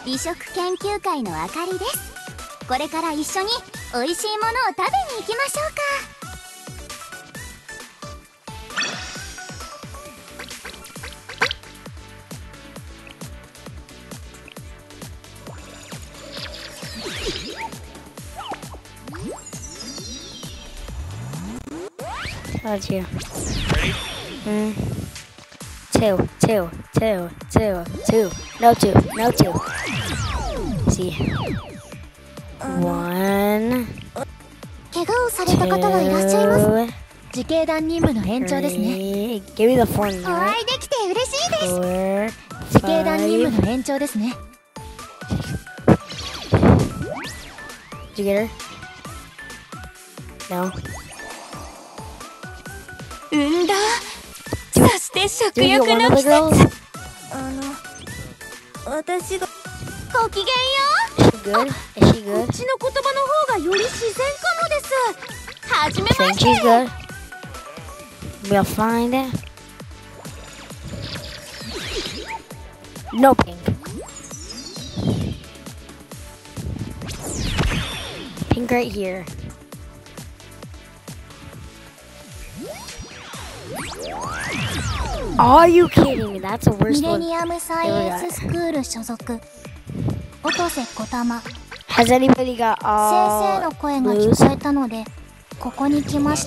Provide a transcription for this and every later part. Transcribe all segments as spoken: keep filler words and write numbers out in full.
美食研究会のあかりです。これから一緒に美味しいものを食べに行きましょうか。 Told you. Mm. Two, two, two, two, two. No two, no two. See. One. 怪我をされた方はいらっしゃいます。自警団任務の延長ですね。 Three. Give me the four. お会いできて嬉しいです。 Four. 自警団任務の延長ですね。 Did you get her? No. うんだ。そして食欲の季節。あの、私がごきげんよう。 Is she good? Is she こ good? っちの言葉の方がより自然かもです。はじめ I ま think して。 she's good. We'll find it. No pink. Pink right here. Are you kidding me? That's the ミ worst レ one. ニアムサイエンススクール所属。音瀬小玉。 Has anybody got 先生 all の声が blues? 聞こえたのでここに来ました。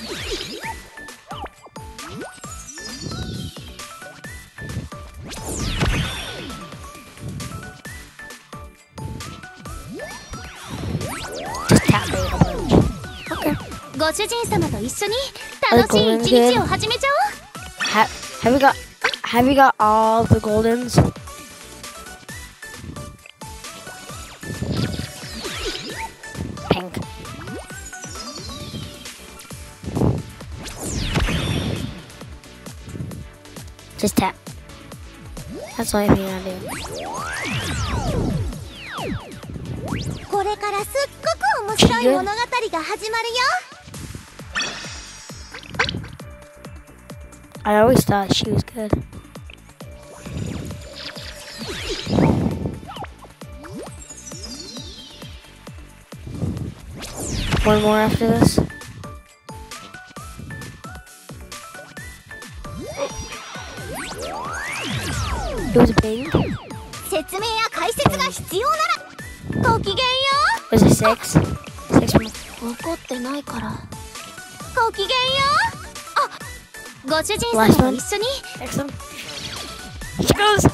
Just tap me a bunch. Okay. ご主人様と一緒に楽しい一日を始めちゃおう。 Ha have we got have we got all the goldens? Pink. Just tap. That's the only thing I do. これからすっごく面白い物語が始まるよ。 I always thought she was good. One more after this. It was pink. 説明や解説が必要ならごきげんよ Was it six? Six from う。怒ってないから。ごきげんよう。あ、ご主人様と一緒に next one. She goes.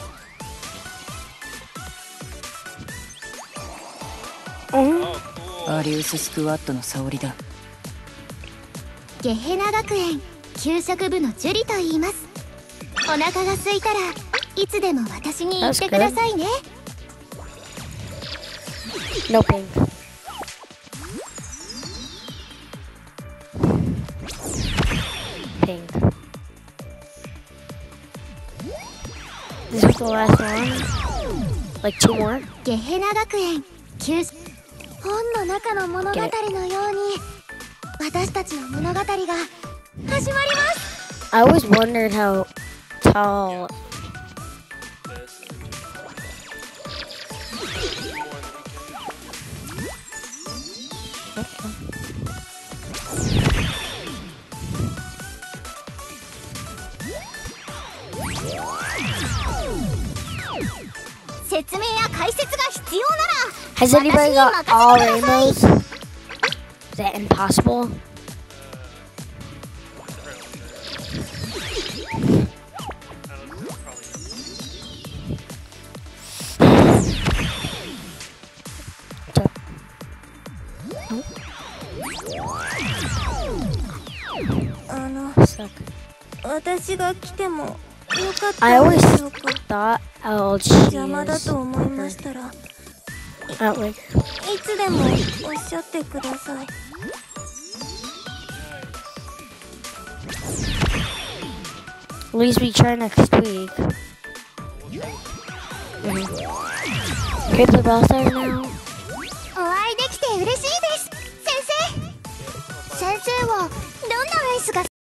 Oh. アリウススクワットの沙織だ。 ゲヘナ学園給食部のジュリと言います。お腹が空いたらいつでも私に言ってくださいね。 No pink. Pink. This was the last one. Like two more. ゲヘナ学園給食本の中の物語のように私たちの物語が始まります。 I always wondered how tall. Has anybody got all rainbows? Is that impossible? Suck. I always thought I'll choose Outward. At least we try next week. Mm-hmm. Can we play Brawl Stars now? お会いできて嬉しいです。先生先生はどんなレースが